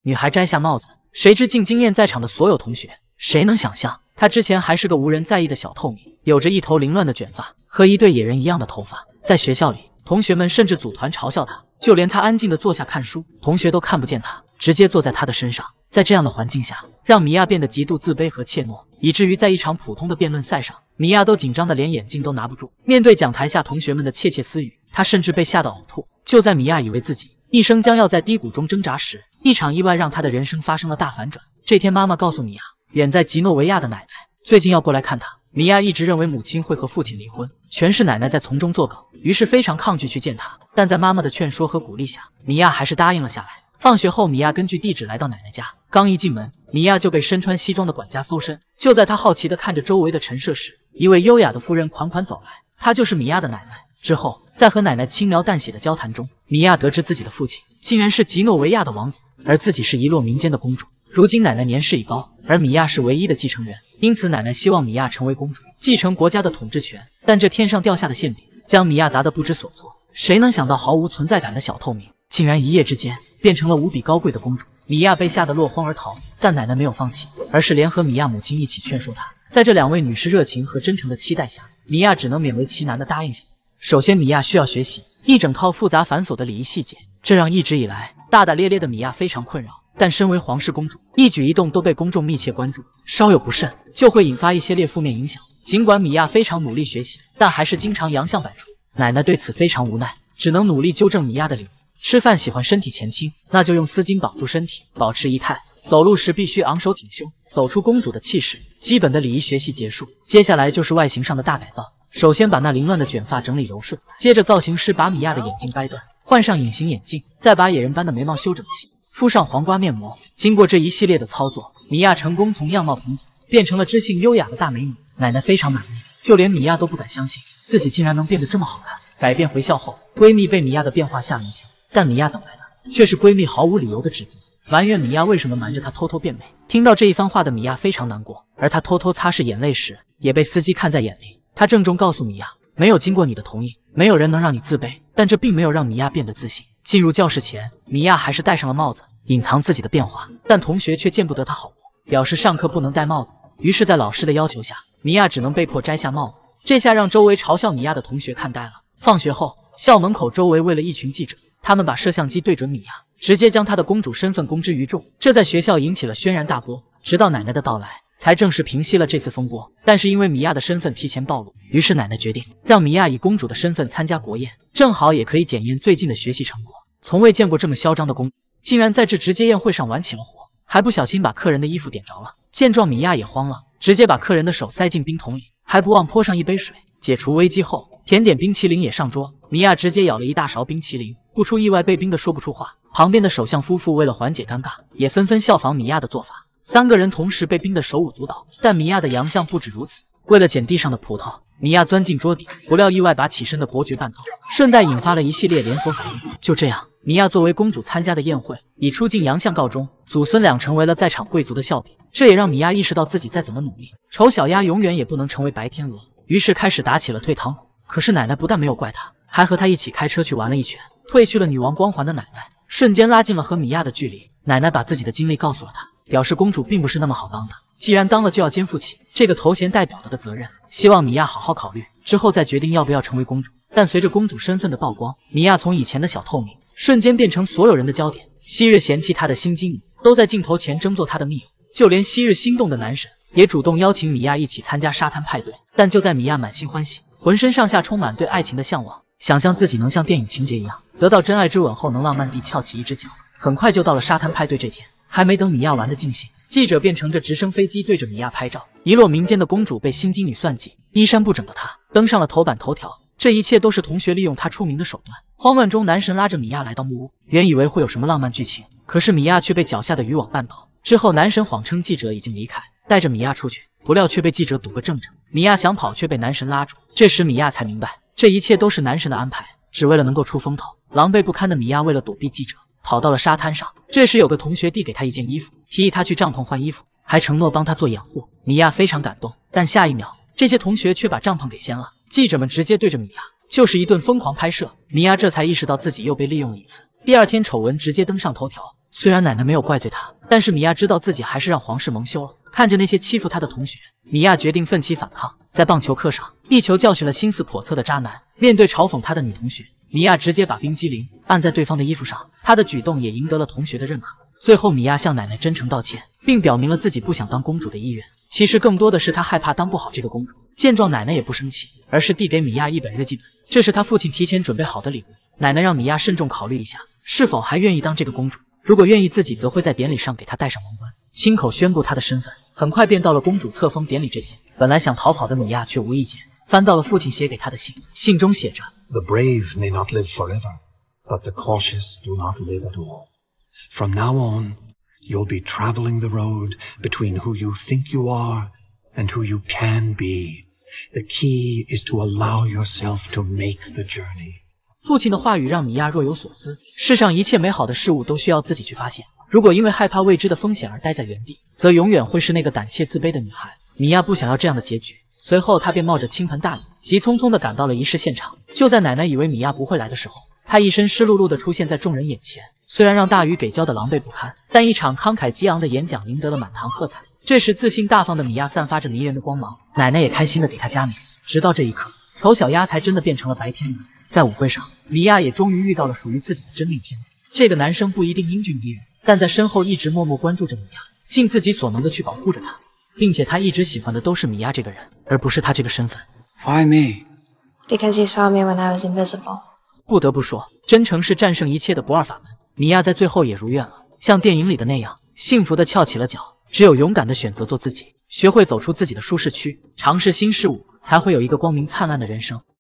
女孩摘下帽子，谁知竟惊艳在场的所有同学。谁能想象，她之前还是个无人在意的小透明，有着一头凌乱的卷发和一对野人一样的头发。在学校里，同学们甚至组团嘲笑她，就连她安静地坐下看书，同学都看不见她，直接坐在她的身上。在这样的环境下，让米娅变得极度自卑和怯懦，以至于在一场普通的辩论赛上，米娅都紧张的连眼镜都拿不住。面对讲台下同学们的窃窃私语，她甚至被吓到呕吐。就在米娅以为自己一生将要在低谷中挣扎时，一场意外让她的人生发生了大反转。这天，妈妈告诉米娅，远在吉诺维亚的奶奶最近要过来看她。米娅一直认为母亲会和父亲离婚，全是奶奶在从中作梗，于是非常抗拒去见她。但在妈妈的劝说和鼓励下，米娅还是答应了下来。放学后，米娅根据地址来到奶奶家，刚一进门，米娅就被身穿西装的管家搜身。就在她好奇地看着周围的陈设时，一位优雅的妇人款款走来，她就是米娅的奶奶。之后，在和奶奶轻描淡写的交谈中，米娅得知自己的父亲竟然是吉诺维亚的王子，而自己是遗落民间的公主。如今奶奶年事已高，而米娅是唯一的继承人，因此奶奶希望米娅成为公主，继承国家的统治权。但这天上掉下的馅饼将米娅砸得不知所措。谁能想到毫无存在感的小透明，竟然一夜之间变成了无比高贵的公主。米娅被吓得落荒而逃，但奶奶没有放弃，而是联合米娅母亲一起劝说她。在这两位女士热情和真诚的期待下，米娅只能勉为其难地答应下。首先，米娅需要学习一整套复杂繁琐的礼仪细节，这让一直以来大大咧咧的米娅非常困扰。但身为皇室公主，一举一动都被公众密切关注，稍有不慎就会引发一系列负面影响。尽管米娅非常努力学习，但还是经常洋相百出。奶奶对此非常无奈，只能努力纠正米娅的礼仪。吃饭喜欢身体前倾，那就用丝巾绑住身体，保持仪态。走路时必须昂首挺胸，走出公主的气势。基本的礼仪学习结束，接下来就是外形上的大改造。首先把那凌乱的卷发整理柔顺，接着造型师把米娅的眼睛掰断，换上隐形眼镜，再把野人般的眉毛修整齐，敷上黄瓜面膜。经过这一系列的操作，米娅成功从样貌童子变成了知性优雅的大美女。奶奶非常满意，就连米娅都不敢相信自己竟然能变得这么好看。改变回校后，闺蜜被米娅的变化吓了一跳，但米娅等来的却是闺蜜毫无理由的指责，埋怨米娅为什么瞒着她偷偷变美。听到这一番话的米娅非常难过，而她偷偷擦拭眼泪时，也被司机看在眼里。她郑重告诉米娅，没有经过你的同意，没有人能让你自卑。但这并没有让米娅变得自信。进入教室前，米娅还是戴上了帽子，隐藏自己的变化，但同学却见不得她好过，表示上课不能戴帽子。于是，在老师的要求下，米娅只能被迫摘下帽子。这下让周围嘲笑米娅的同学看呆了。放学后，校门口周围围了一群记者，他们把摄像机对准米娅，直接将她的公主身份公之于众。这在学校引起了轩然大波，直到奶奶的到来，才正式平息了这次风波。但是因为米娅的身份提前暴露，于是奶奶决定让米娅以公主的身份参加国宴，正好也可以检验最近的学习成果。从未见过这么嚣张的公主，竟然在这直接宴会上玩起了火，还不小心把客人的衣服点着了。见状，米娅也慌了，直接把客人的手塞进冰桶里，还不忘泼上一杯水。解除危机后，甜点冰淇淋也上桌，米娅直接舀了一大勺冰淇淋，不出意外被冰的说不出话。旁边的首相夫妇为了缓解尴尬，也纷纷效仿米娅的做法。三个人同时被冰得手舞足蹈，但米娅的洋相不止如此。为了捡地上的葡萄，米娅钻进桌底，不料意外把起身的伯爵绊倒，顺带引发了一系列连锁反应。就这样，米娅作为公主参加的宴会以出尽洋相告终，祖孙俩成为了在场贵族的笑柄。这也让米娅意识到自己再怎么努力，丑小鸭永远也不能成为白天鹅，于是开始打起了退堂鼓。可是奶奶不但没有怪她，还和她一起开车去玩了一圈。褪去了女王光环的奶奶，瞬间拉近了和米娅的距离。奶奶把自己的经历告诉了她，表示公主并不是那么好当的，既然当了就要肩负起这个头衔代表的责任，希望米娅好好考虑，之后再决定要不要成为公主。但随着公主身份的曝光，米娅从以前的小透明，瞬间变成所有人的焦点。昔日嫌弃她的新经理，都在镜头前争做她的密友，就连昔日心动的男神，也主动邀请米娅一起参加沙滩派对。但就在米娅满心欢喜，浑身上下充满对爱情的向往，想象自己能像电影情节一样，得到真爱之吻后能浪漫地翘起一只脚。很快就到了沙滩派对这天，还没等米娅玩得尽兴，记者便乘着直升飞机对着米娅拍照。遗落民间的公主被新经理算计，衣衫不整的她登上了头版头条。这一切都是同学利用她出名的手段。慌乱中，男神拉着米娅来到木屋，原以为会有什么浪漫剧情，可是米娅却被脚下的渔网绊倒。之后，男神谎称记者已经离开，带着米娅出去，不料却被记者堵个正着。米娅想跑，却被男神拉住。这时米娅才明白，这一切都是男神的安排，只为了能够出风头。狼狈不堪的米娅为了躲避记者，跑到了沙滩上。这时有个同学递给她一件衣服，提议她去帐篷换衣服，还承诺帮她做掩护。米娅非常感动，但下一秒，这些同学却把帐篷给掀了。记者们直接对着米娅就是一顿疯狂拍摄。米娅这才意识到自己又被利用了一次。第二天丑闻直接登上头条， 虽然奶奶没有怪罪他，但是米娅知道自己还是让皇室蒙羞了。看着那些欺负他的同学，米娅决定奋起反抗。在棒球课上，一球教训了心思叵测的渣男。面对嘲讽他的女同学，米娅直接把冰激凌按在对方的衣服上。她的举动也赢得了同学的认可。最后，米娅向奶奶真诚道歉，并表明了自己不想当公主的意愿。其实更多的是她害怕当不好这个公主。见状，奶奶也不生气，而是递给米娅一本日记本，这是她父亲提前准备好的礼物。奶奶让米娅慎重考虑一下，是否还愿意当这个公主。如果愿意，自己则会在典礼上给她戴上王冠，亲口宣布她的身份。很快便到了公主册封典礼这天，本来想逃跑的米娅却无意间翻到了父亲写给她的信，信中写着 ：“The brave may not live forever, but the cautious do not live at all. From now on, you'll be traveling the road between who you think you are and who you can be. The key is to allow yourself to make the journey.” 父亲的话语让米娅若有所思。世上一切美好的事物都需要自己去发现。如果因为害怕未知的风险而待在原地，则永远会是那个胆怯自卑的女孩。米娅不想要这样的结局。随后，她便冒着倾盆大雨，急匆匆地赶到了仪式现场。就在奶奶以为米娅不会来的时候，她一身湿漉漉地出现在众人眼前。虽然让大雨给浇得狼狈不堪，但一场慷慨激昂的演讲赢得了满堂喝彩。这时，自信大方的米娅散发着迷人的光芒，奶奶也开心地给她加冕。直到这一刻，丑小鸭才真的变成了白天鹅。在舞会上，米娅也终于遇到了属于自己的真命天子。这个男生不一定英俊逼人，但在身后一直默默关注着米娅，尽自己所能的去保护着她，并且他一直喜欢的都是米娅这个人，而不是她这个身份。 Why me? Because you saw me when I was invisible. 不得不说，真诚是战胜一切的不二法门。米娅在最后也如愿了，像电影里的那样，幸福的翘起了脚。只有勇敢的选择做自己，学会走出自己的舒适区，尝试新事物，才会有一个光明灿烂的人生。